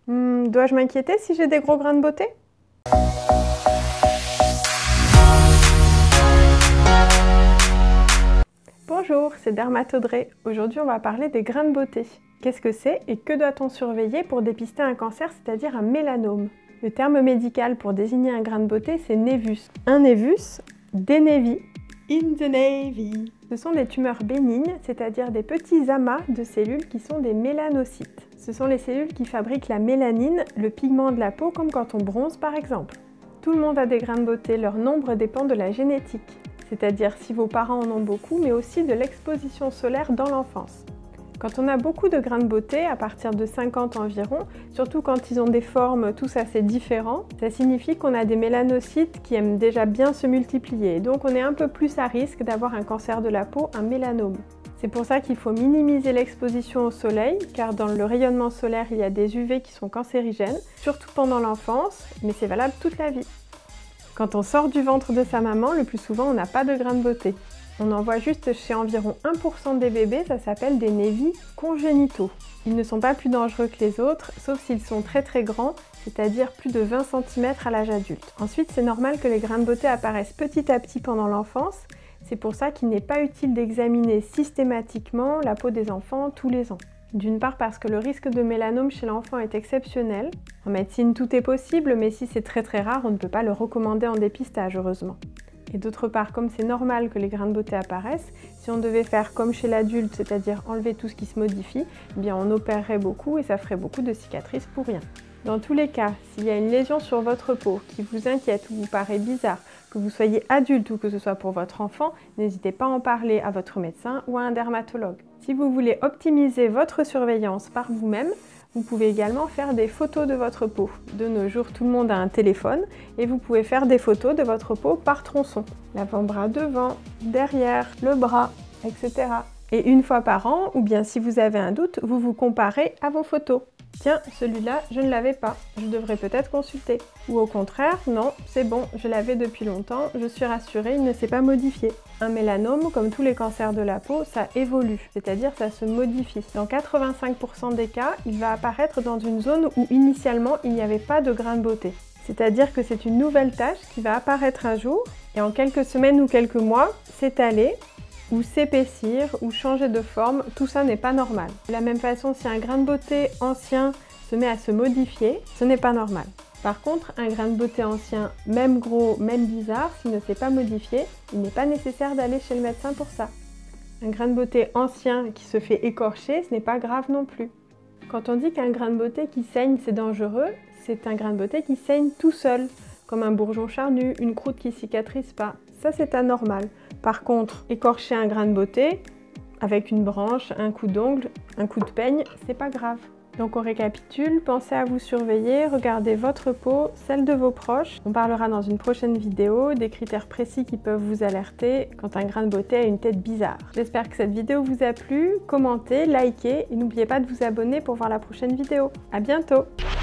Dois-je m'inquiéter si j'ai des gros grains de beauté? Bonjour, c'est Dermatodré. Aujourd'hui, on va parler des grains de beauté. Qu'est-ce que c'est et que doit-on surveiller pour dépister un cancer, c'est-à-dire un mélanome? Le terme médical pour désigner un grain de beauté, c'est névus. Un névus, des névis. In the navy. Ce sont des tumeurs bénignes, c'est-à-dire des petits amas de cellules qui sont des mélanocytes. Ce sont les cellules qui fabriquent la mélanine, le pigment de la peau, comme quand on bronze par exemple. Tout le monde a des grains de beauté, leur nombre dépend de la génétique, c'est-à-dire si vos parents en ont beaucoup, mais aussi de l'exposition solaire dans l'enfance. Quand on a beaucoup de grains de beauté, à partir de 50 environ, surtout quand ils ont des formes tous assez différents, ça signifie qu'on a des mélanocytes qui aiment déjà bien se multiplier. Donc on est un peu plus à risque d'avoir un cancer de la peau, un mélanome. C'est pour ça qu'il faut minimiser l'exposition au soleil, car dans le rayonnement solaire, il y a des UV qui sont cancérigènes, surtout pendant l'enfance, mais c'est valable toute la vie. Quand on sort du ventre de sa maman, le plus souvent on n'a pas de grains de beauté. On en voit juste chez environ 1% des bébés, ça s'appelle des névis congénitaux. Ils ne sont pas plus dangereux que les autres, sauf s'ils sont très grands, c'est-à-dire plus de 20 cm à l'âge adulte. Ensuite, c'est normal que les grains de beauté apparaissent petit à petit pendant l'enfance. C'est pour ça qu'il n'est pas utile d'examiner systématiquement la peau des enfants tous les ans. D'une part parce que le risque de mélanome chez l'enfant est exceptionnel. En médecine, tout est possible, mais si c'est très rare, on ne peut pas le recommander en dépistage, heureusement. Et d'autre part, comme c'est normal que les grains de beauté apparaissent, si on devait faire comme chez l'adulte, c'est-à-dire enlever tout ce qui se modifie, eh bien on opérerait beaucoup et ça ferait beaucoup de cicatrices pour rien. Dans tous les cas, s'il y a une lésion sur votre peau qui vous inquiète ou vous paraît bizarre, que vous soyez adulte ou que ce soit pour votre enfant, n'hésitez pas à en parler à votre médecin ou à un dermatologue. Si vous voulez optimiser votre surveillance par vous-même, vous pouvez également faire des photos de votre peau. De nos jours, tout le monde a un téléphone et vous pouvez faire des photos de votre peau par tronçon. L'avant-bras devant, derrière, le bras, etc. Et une fois par an, ou bien si vous avez un doute, vous vous comparez à vos photos. Tiens, celui-là, je ne l'avais pas, je devrais peut-être consulter. Ou au contraire, non, c'est bon, je l'avais depuis longtemps, je suis rassurée, il ne s'est pas modifié. Un mélanome, comme tous les cancers de la peau, ça évolue, c'est-à-dire ça se modifie. Dans 85% des cas, il va apparaître dans une zone où initialement il n'y avait pas de grains de beauté. C'est-à-dire que c'est une nouvelle tache qui va apparaître un jour et en quelques semaines ou quelques mois, s'étaler ou s'épaissir, ou changer de forme, tout ça n'est pas normal. De la même façon, si un grain de beauté ancien se met à se modifier, ce n'est pas normal. Par contre, un grain de beauté ancien, même gros, même bizarre, s'il ne s'est pas modifié, il n'est pas nécessaire d'aller chez le médecin pour ça. Un grain de beauté ancien qui se fait écorcher, ce n'est pas grave non plus. Quand on dit qu'un grain de beauté qui saigne, c'est dangereux, c'est un grain de beauté qui saigne tout seul, comme un bourgeon charnu, une croûte qui cicatrise pas. Ça, c'est anormal. Par contre, écorcher un grain de beauté avec une branche, un coup d'ongle, un coup de peigne, c'est pas grave. Donc on récapitule, pensez à vous surveiller, regardez votre peau, celle de vos proches. On parlera dans une prochaine vidéo des critères précis qui peuvent vous alerter quand un grain de beauté a une tête bizarre. J'espère que cette vidéo vous a plu, commentez, likez et n'oubliez pas de vous abonner pour voir la prochaine vidéo. À bientôt!